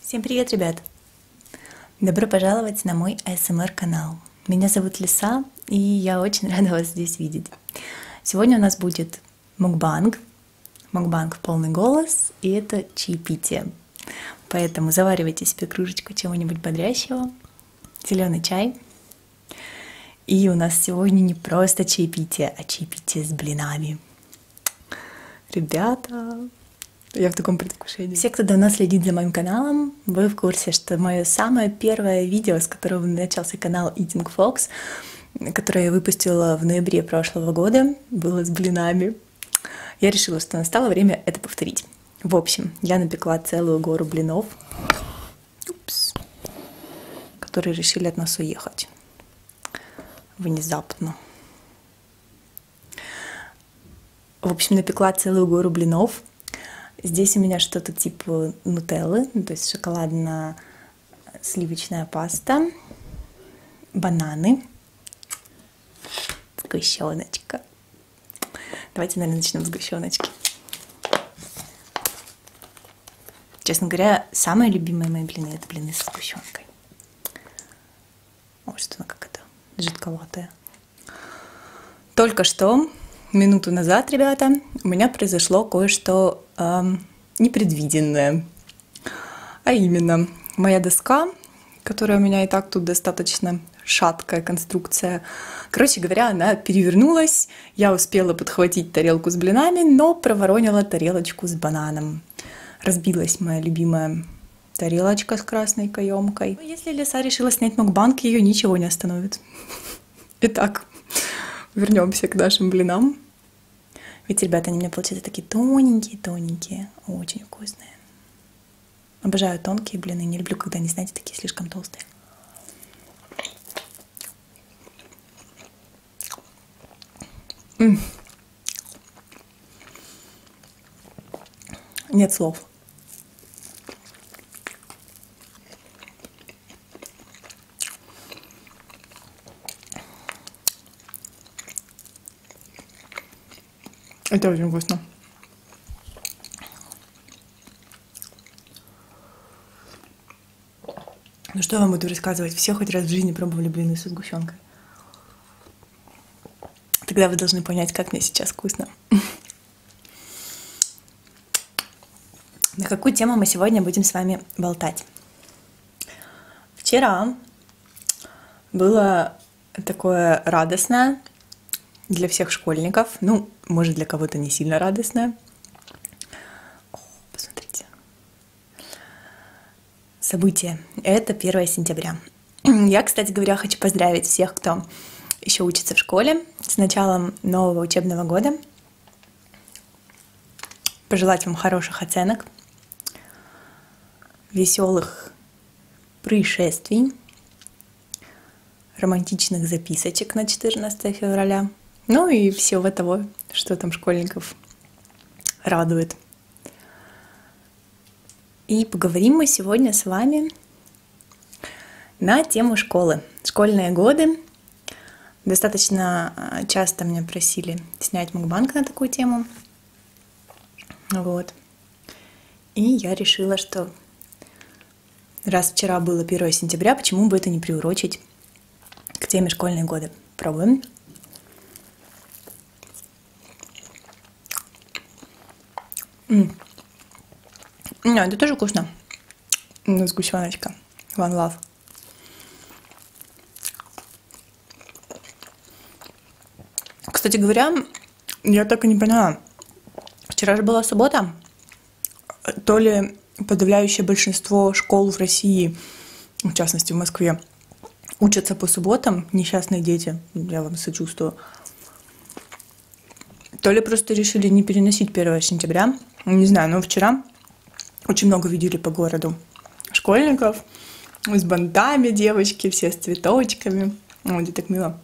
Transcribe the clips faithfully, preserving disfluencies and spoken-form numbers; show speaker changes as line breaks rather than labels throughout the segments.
Всем привет, ребят! Добро пожаловать на мой а эс эм эр-канал. Меня зовут Лиса, и я очень рада вас здесь видеть. Сегодня у нас будет мукбанг, мукбанг в полный голос, и это чаепитие. Поэтому заваривайте себе кружечку чего-нибудь бодрящего, зеленый чай. И у нас сегодня не просто чаепитие, а чаепитие с блинами. Ребята, я в таком предвкушении. Все, кто давно следит за моим каналом, вы в курсе, что мое самое первое видео, с которого начался канал Eating Fox, которое я выпустила в ноябре прошлого года, было с блинами. Я решила, что настало время это повторить. В общем, я напекла целую гору блинов, Упс. которые решили от нас уехать внезапно. В общем, напекла целую гору блинов. Здесь у меня что-то типа нутеллы, ну, то есть шоколадно-сливочная паста, бананы, сгущеночка. Давайте, наверное, начнем с сгущеночки. Честно говоря, самые любимые мои блины — это блины со сгущенкой. Может, она как-то жидковатая. Только что, минуту назад, ребята, у меня произошло кое-что эм, непредвиденное. А именно, моя доска, которая у меня и так тут достаточно шаткая конструкция, короче говоря, она перевернулась. Я успела подхватить тарелку с блинами, но проворонила тарелочку с бананом. Разбилась моя любимая тарелочка с красной каемкой. Но если Лиса решила снять мукбанг, ее ничего не остановит. Итак, вернемся к нашим блинам. Ведь, ребята, они у меня получаются такие тоненькие-тоненькие, очень вкусные. Обожаю тонкие блины, не люблю, когда они, знаете, такие слишком толстые. М-м. Нет слов. Это очень вкусно. Ну что я вам буду рассказывать? Все хоть раз в жизни пробовали блины со сгущенкой. Тогда вы должны понять, как мне сейчас вкусно. На какую тему мы сегодня будем с вами болтать? Вчера было такое радостное для всех школьников, ну, может, для кого-то не сильно радостное. О, посмотрите. Событие. Это первое сентября. Я, кстати говоря, хочу поздравить всех, кто еще учится в школе, с началом нового учебного года. Пожелать вам хороших оценок, веселых происшествий, романтичных записочек на четырнадцатое февраля. Ну и всего того, что там школьников радует. И поговорим мы сегодня с вами на тему школы. Школьные годы. Достаточно часто меня просили снять мукбанг на такую тему. Вот. И я решила, что раз вчера было первое сентября, почему бы это не приурочить к теме школьные годы. Пробуем. М-м. Не, это тоже вкусно. Сгущеночка. One love. Кстати говоря, я так и не поняла. Вчера же была суббота. То ли подавляющее большинство школ в России, в частности в Москве, учатся по субботам, несчастные дети, я вам сочувствую. То ли просто решили не переносить первое сентября. Не знаю, но вчера очень много видели по городу школьников с бантами, девочки, все с цветочками. Вот, и так мило.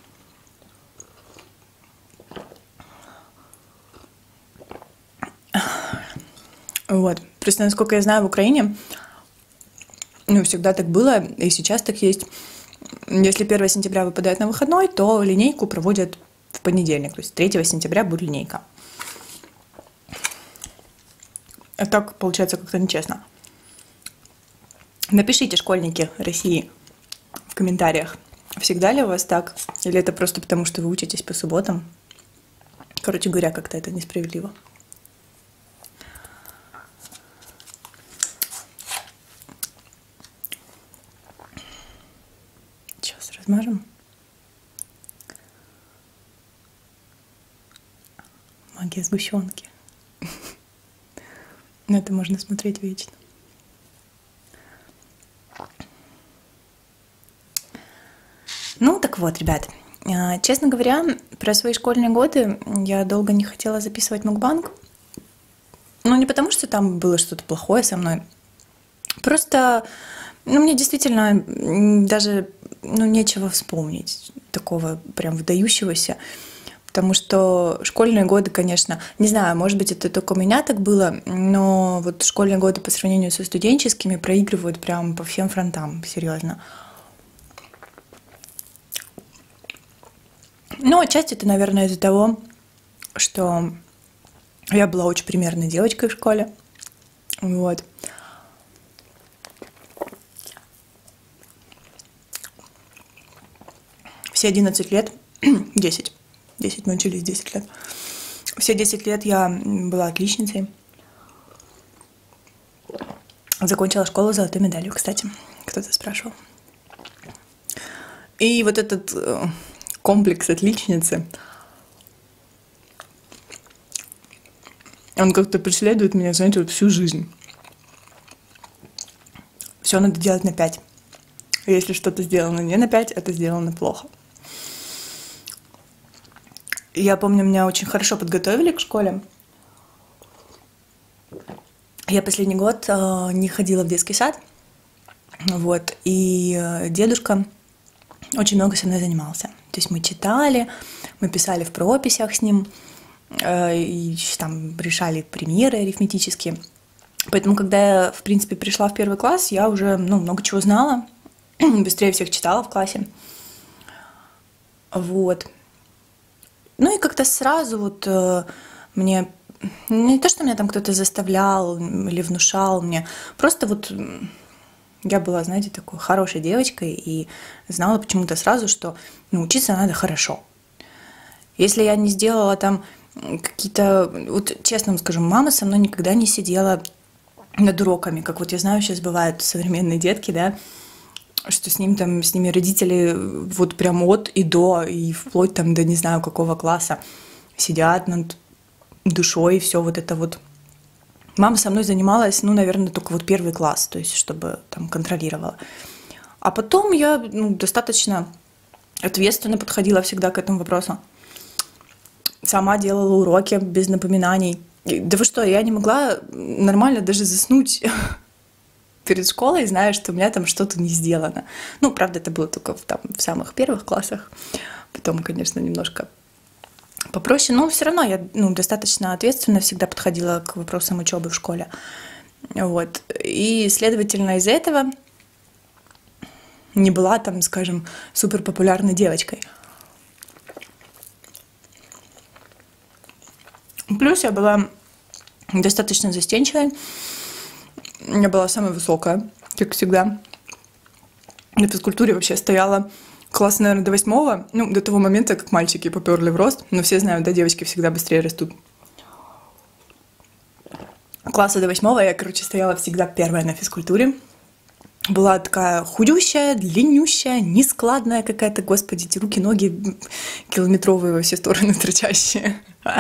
Вот. Просто, насколько я знаю, в Украине, ну, всегда так было, и сейчас так есть. Если первое сентября выпадает на выходной, то линейку проводят в понедельник. То есть третьего сентября будет линейка. А так получается как-то нечестно. Напишите, школьники России, в комментариях, всегда ли у вас так? Или это просто потому, что вы учитесь по субботам? Короче говоря, как-то это несправедливо. Сейчас размажем. Магия сгущенки. На это можно смотреть вечно. Ну, так вот, ребят, честно говоря, про свои школьные годы я долго не хотела записывать мукбанг. Ну, не потому, что там было что-то плохое со мной. Просто, ну, мне действительно даже, ну, нечего вспомнить такого прям выдающегося. Потому что школьные годы, конечно, не знаю, может быть, это только у меня так было, но вот школьные годы по сравнению со студенческими проигрывают прям по всем фронтам, серьезно. Ну, отчасти это, наверное, из-за того, что я была очень примерной девочкой в школе. Вот. Все одиннадцать лет, десять, десять мы учились, десять лет. Все десять лет я была отличницей. Закончила школу с золотой медалью, кстати, кто-то спрашивал. И вот этот комплекс отличницы, он как-то преследует меня, знаете, вот всю жизнь. Все надо делать на пять. Если что-то сделано не на пять, это сделано плохо. Я помню, меня очень хорошо подготовили к школе. Я последний год э, не ходила в детский сад. Вот, и э, дедушка очень много со мной занимался. То есть мы читали, мы писали в прописях с ним, э, и там решали примеры арифметические. Поэтому, когда я, в принципе, пришла в первый класс, я уже, ну, много чего знала, быстрее всех читала в классе. Вот. Ну и как-то сразу вот э, мне, не то, что меня там кто-то заставлял или внушал мне, просто вот я была, знаете, такой хорошей девочкой и знала почему-то сразу, что, ну, учиться надо хорошо. Если я не сделала там какие-то, вот честно вам скажу, мама со мной никогда не сидела над уроками, как вот я знаю, сейчас бывают современные детки, да, что с ним там, с ними родители вот прям от и до, и вплоть там до не знаю какого класса сидят над душой, и все вот это вот. Мама со мной занималась, ну, наверное, только вот первый класс, то есть чтобы там контролировала. А потом я, ну, достаточно ответственно подходила всегда к этому вопросу. Сама делала уроки без напоминаний. Да вы что, я не могла нормально даже заснуть перед школой, зная, что у меня там что-то не сделано. Ну, правда, это было только в, там, в самых первых классах. Потом, конечно, немножко попроще, но все равно я, ну, достаточно ответственно всегда подходила к вопросам учебы в школе. Вот. И, следовательно, из-за этого не была там, скажем, суперпопулярной девочкой. Плюс я была достаточно застенчивой. Я была самая высокая, как всегда. На физкультуре вообще стояла класс, наверное, до восьмого. Ну, до того момента, как мальчики поперли в рост. Но все знают, да, девочки всегда быстрее растут. Класса до восьмого я, короче, стояла всегда первая на физкультуре. Была такая худющая, длиннющая, нескладная какая-то, господи, эти руки, ноги километровые во все стороны торчащие.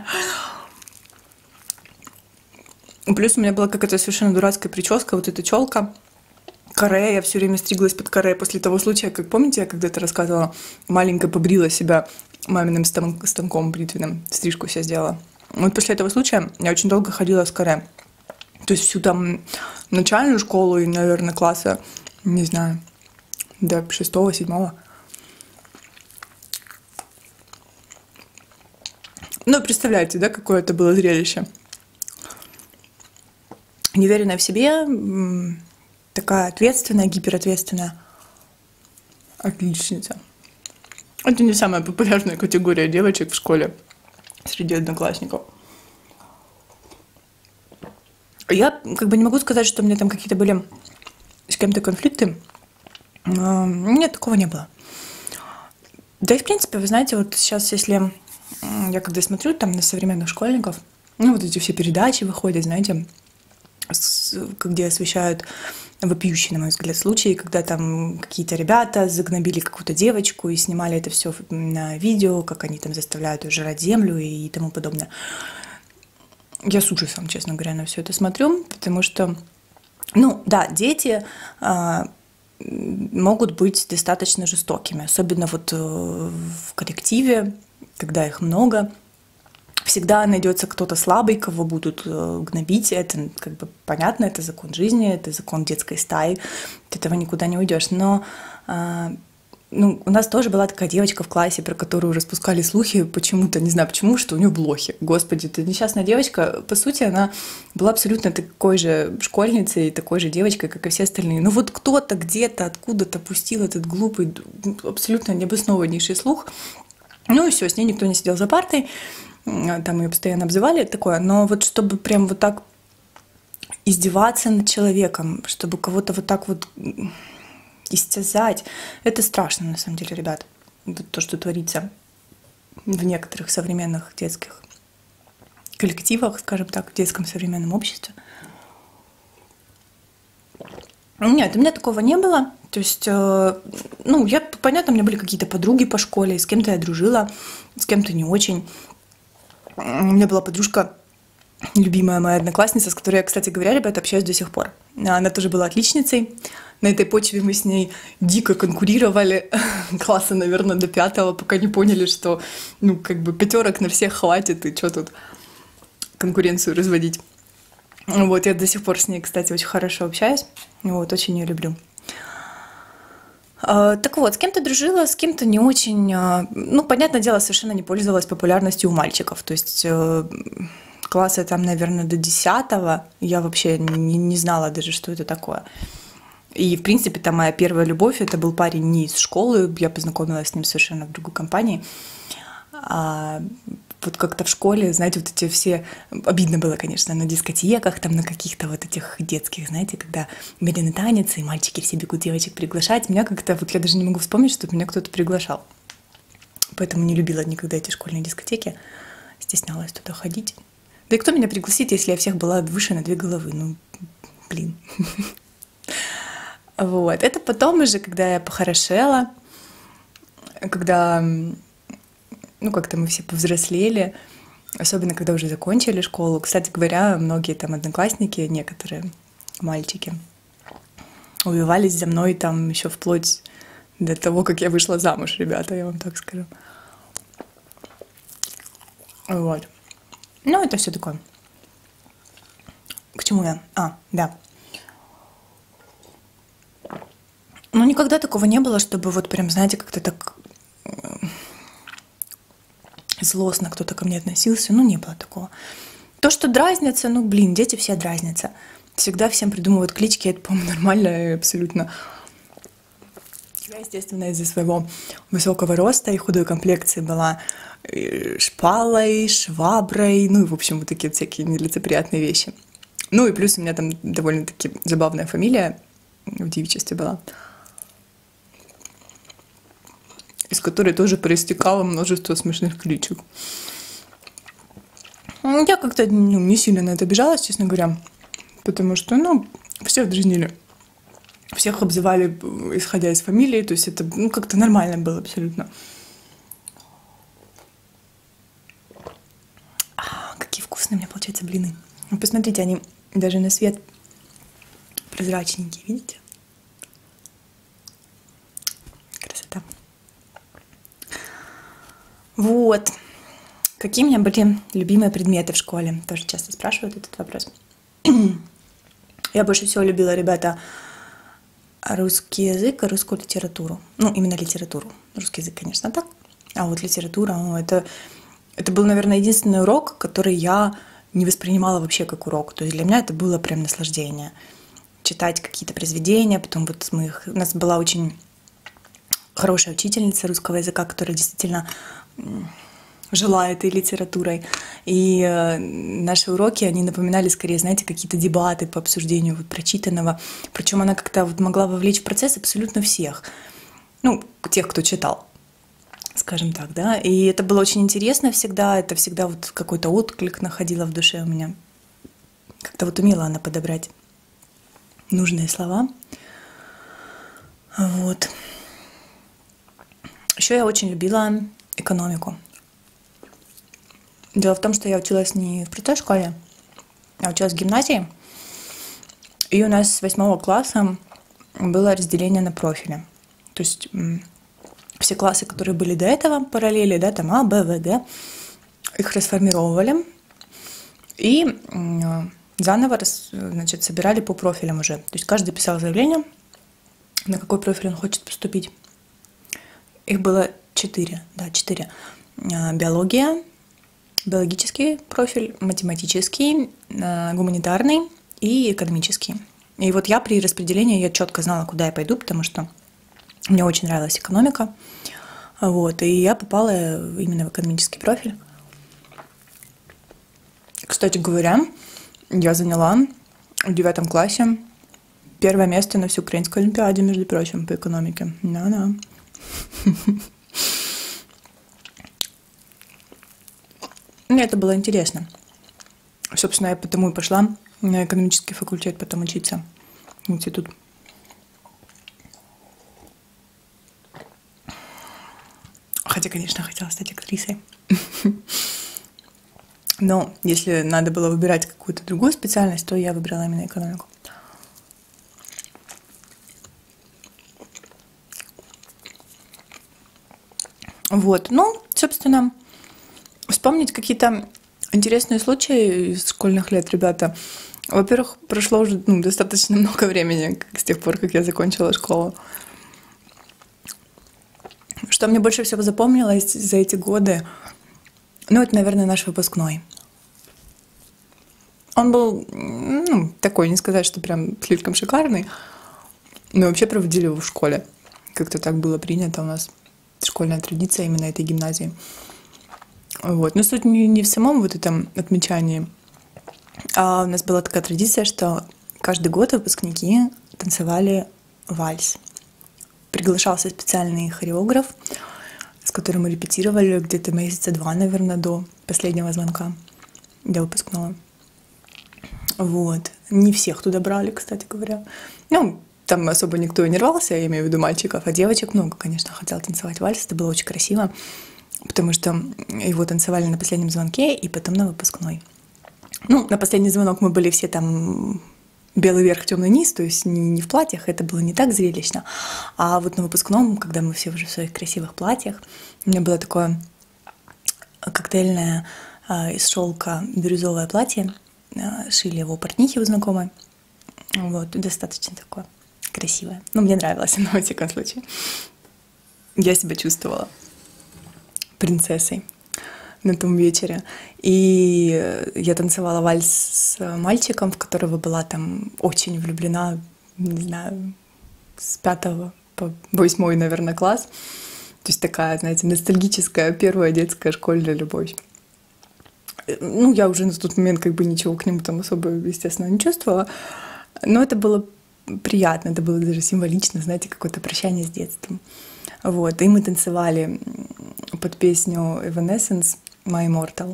Плюс у меня была какая-то совершенно дурацкая прическа, вот эта челка, каре, я все время стриглась под каре после того случая, как помните, я когда-то рассказывала, маленько побрила себя маминым станком бритвенным, стрижку себе сделала. Вот после этого случая я очень долго ходила с каре. То есть всю там начальную школу и, наверное, класса, не знаю, до шестого, седьмого. Ну, представляете, да, какое это было зрелище? Неуверенная в себе, такая ответственная, гиперответственная отличница. Это не самая популярная категория девочек в школе среди одноклассников. Я как бы не могу сказать, что у меня там какие-то были кем-то конфликты. Нет, такого не было. Да и в принципе, вы знаете, вот сейчас, если я когда смотрю там на современных школьников, ну вот эти все передачи выходят, знаете, где освещают вопиющие, на мой взгляд, случаи, когда там какие-то ребята загнобили какую-то девочку и снимали это все на видео, как они там заставляют ее жрать землю и тому подобное. Я с ужасом, честно говоря, на все это смотрю, потому что, ну да, дети а, могут быть достаточно жестокими, особенно вот в коллективе, когда их много. Всегда найдется кто-то слабый, кого будут гнобить. Это как бы понятно, это закон жизни, это закон детской стаи. От этого никуда не уйдешь. Но ну, у нас тоже была такая девочка в классе, про которую распускали слухи почему-то, не знаю почему, что у нее блохи. Господи, это несчастная девочка. По сути, она была абсолютно такой же школьницей, такой же девочкой, как и все остальные. Но вот кто-то где-то откуда-то пустил этот глупый, абсолютно необоснованнейший слух. Ну и все, с ней никто не сидел за партой. Там ее постоянно обзывали, такое. Но вот чтобы прям вот так издеваться над человеком, чтобы кого-то вот так вот истязать, это страшно на самом деле, ребят. Вот то, что творится в некоторых современных детских коллективах, скажем так, в детском современном обществе. Нет, у меня такого не было. То есть, ну, я, понятно, у меня были какие-то подруги по школе, с кем-то я дружила, с кем-то не очень. У меня была подружка, любимая моя одноклассница, с которой я, кстати говоря, ребята, общаюсь до сих пор. Она тоже была отличницей. На этой почве мы с ней дико конкурировали класса, наверное, до пятого, пока не поняли, что, ну, как бы пятерок на всех хватит, и что тут конкуренцию разводить. Вот, я до сих пор с ней, кстати, очень хорошо общаюсь. Вот, очень ее люблю. Так вот, с кем-то дружила, с кем-то не очень. Ну, понятное дело, совершенно не пользовалась популярностью у мальчиков. То есть класса там, наверное, до десятого я вообще не, не знала даже, что это такое. И, в принципе, там моя первая любовь, это был парень не из школы, я познакомилась с ним совершенно в другой компании. А вот как-то в школе, знаете, вот эти все... Обидно было, конечно, на дискотеках, там на каких-то вот этих детских, знаете, когда медленный танец, и мальчики все бегут девочек приглашать. Меня как-то... Вот я даже не могу вспомнить, чтобы меня кто-то приглашал. Поэтому не любила никогда эти школьные дискотеки. Стеснялась туда ходить. Да и кто меня пригласит, если я всех была выше на две головы? Ну, блин. Вот. Это потом уже, когда я похорошела, когда... Ну, как-то мы все повзрослели, особенно когда уже закончили школу. Кстати говоря, многие там одноклассники, некоторые мальчики, увивались за мной там еще вплоть до того, как я вышла замуж, ребята, я вам так скажу. Вот. Ну, это все такое. К чему я? А, да. Ну, никогда такого не было, чтобы вот прям, знаете, как-то так... злостно кто-то ко мне относился, ну, не было такого. То, что дразнятся, ну, блин, дети все дразнятся. Всегда всем придумывают клички, это, по-моему, нормально и абсолютно. Я, естественно, из-за своего высокого роста и худой комплекции была шпалой, шваброй, ну, и, в общем, вот такие вот всякие нелицеприятные вещи. Ну, и плюс у меня там довольно-таки забавная фамилия в девичестве была, из которой тоже проистекало множество смешных кличек. Я как-то ну, не сильно на это обижалась, честно говоря, потому что, ну, всех дразнили. Всех обзывали, исходя из фамилии, то есть это, ну, как-то нормально было абсолютно. А, какие вкусные у меня, получаются, блины. Ну, посмотрите, они даже на свет прозрачненькие, видите? Красота. Вот. Какие у меня были любимые предметы в школе? Тоже часто спрашивают этот вопрос. Я больше всего любила, ребята, русский язык и русскую литературу. Ну, именно литературу. Русский язык, конечно, так. А вот литература, ну, это, это был, наверное, единственный урок, который я не воспринимала вообще как урок. То есть для меня это было прям наслаждение. Читать какие-то произведения, потом вот мы их... У нас была очень хорошая учительница русского языка, которая действительно жила этой литературой. И э, наши уроки, они напоминали скорее, знаете, какие-то дебаты по обсуждению вот прочитанного. Причем она как-то вот могла вовлечь в процесс абсолютно всех. Ну, тех, кто читал, скажем так, да. И это было очень интересно всегда. Это всегда вот какой-то отклик находила в душе у меня. Как-то вот умела она подобрать нужные слова. Вот. Еще я очень любила экономику. Дело в том, что я училась не в простой школе, а училась в гимназии. И у нас с восьмого класса было разделение на профили. То есть все классы, которые были до этого, параллели, да, там А, Б, В, Д, их расформировали. И заново, значит, собирали по профилям уже. То есть каждый писал заявление, на какой профиль он хочет поступить. Их было четыре, да, четыре. Биология, биологический профиль, математический, гуманитарный и экономический. И вот я при распределении, я четко знала, куда я пойду, потому что мне очень нравилась экономика. Вот, и я попала именно в экономический профиль. Кстати говоря, я заняла в девятом классе первое место на всеукраинской олимпиаде, между прочим, по экономике. Да-да. Мне это было интересно. Собственно, я потому и пошла на экономический факультет потом учиться в институт. Хотя, конечно, хотела стать актрисой. Но если надо было выбирать какую-то другую специальность, то я выбрала именно экономику. Вот, ну, собственно, вспомнить какие-то интересные случаи из школьных лет, ребята. Во-первых, прошло уже ну, достаточно много времени с тех пор, как я закончила школу. Что мне больше всего запомнилось за эти годы, ну, это, наверное, наш выпускной. Он был, ну, такой, не сказать, что прям слишком шикарный, но вообще проводили его в школе. Как-то так было принято у нас. Школьная традиция именно этой гимназии. Вот. Но суть не, не в самом вот этом отмечании, а у нас была такая традиция, что каждый год выпускники танцевали вальс. Приглашался специальный хореограф, с которым мы репетировали где-то месяца два, наверное, до последнего звонка для выпускного. Вот. Не всех туда брали, кстати говоря. Ну, там особо никто и не рвался, я имею в виду мальчиков, а девочек много, конечно, хотела танцевать вальс. Это было очень красиво, потому что его танцевали на последнем звонке и потом на выпускной. Ну, на последний звонок мы были все там белый верх, темный низ, то есть не, не в платьях, это было не так зрелищно. А вот на выпускном, когда мы все уже в своих красивых платьях, у меня было такое коктейльное э, из шелка бирюзовое платье, э, шили его у портнихи у знакомой. Вот, достаточно такое красивое. Ну, мне нравилось оно, во всяком случае. Я себя чувствовала принцессой на том вечере. И я танцевала вальс с мальчиком, в которого была там очень влюблена, не знаю, с пятого по восьмой, наверное, класс. То есть такая, знаете, ностальгическая первая детская школьная любовь. Ну, я уже на тот момент как бы ничего к нему там особо, естественно, не чувствовала. Но это было приятно, это было даже символично, знаете, какое-то прощание с детством. Вот, и мы танцевали под песню Evanescence «My Immortal».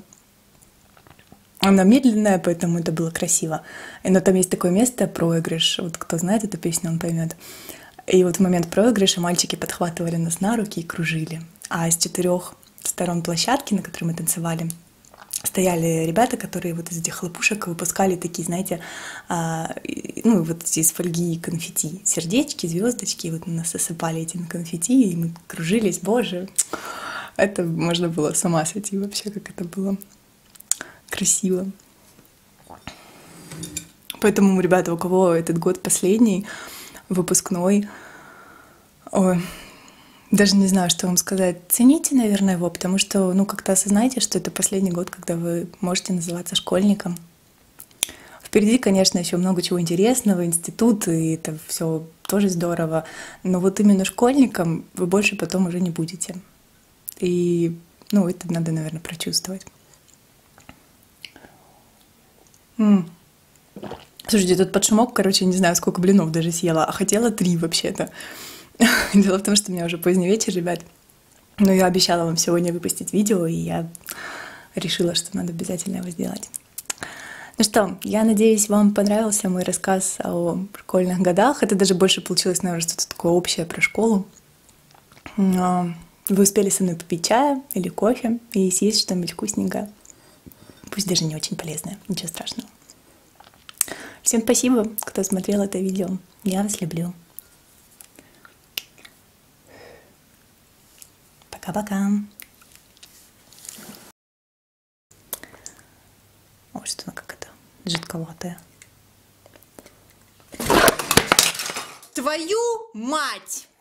Она медленная, поэтому это было красиво. Но там есть такое место, проигрыш. Вот кто знает эту песню, он поймет. И вот в момент проигрыша мальчики подхватывали нас на руки и кружили. А с четырех сторон площадки, на которой мы танцевали, стояли ребята, которые вот из этих хлопушек выпускали такие, знаете, а, ну вот из фольги конфетти, сердечки, звездочки, вот нас осыпали этими конфетти, и мы кружились, боже, это можно было с ума сойти вообще, как это было красиво. Поэтому, ребята, у кого этот год последний, выпускной, ой, даже не знаю, что вам сказать. Цените, наверное, его, потому что, ну, как-то осознайте, что это последний год, когда вы можете называться школьником. Впереди, конечно, еще много чего интересного, институт, и это все тоже здорово. Но вот именно школьником вы больше потом уже не будете. И Ну, это надо, наверное, прочувствовать. М. Слушайте, тут под шумок, короче, не знаю, сколько блинов даже съела, а хотела три вообще-то. Дело в том, что у меня уже поздний вечер, ребят. Но я обещала вам сегодня выпустить видео, и я решила, что надо обязательно его сделать. Ну что, я надеюсь, вам понравился мой рассказ о школьных годах. Это даже больше получилось, наверное, что-то такое общее про школу. Вы успели со мной попить чая или кофе и съесть что-нибудь вкусненькое. Пусть даже не очень полезное, ничего страшного. Всем спасибо, кто смотрел это видео. Я вас люблю. Пока-пока. Ой, что она какая-то жидковатая. Твою мать!